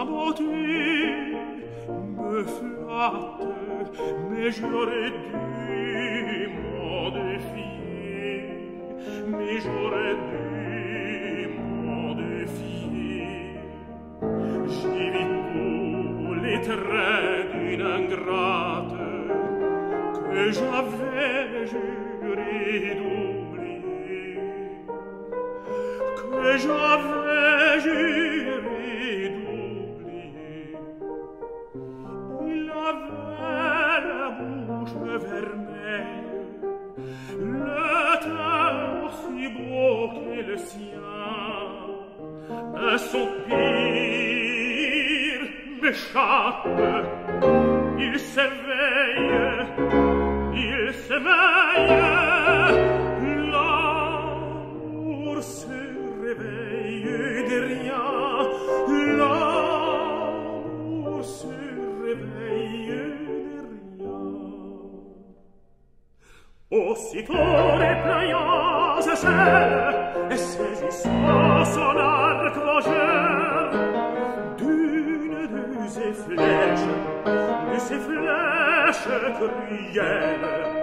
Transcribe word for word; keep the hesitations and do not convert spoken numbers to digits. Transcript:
sa beauté me flatte, mais j'aurais dû m'en défier, mais j'aurais dû m'en défier. J'y vis tous les traits d'une ingrate que j'avais juré d'oublier, que j'avais juré d'oublier. Il avait la bouche vermeille, le teint aussi beau que le sien, un soupir m'échappe, il s'éveille, il s'éveille, l'amour se réveille de rien, l'amour se réveille de rien. Aussitôt déployant sa selle et saisissant son arc vengeur, d'une de ses flèches, de ses flèches cruelles,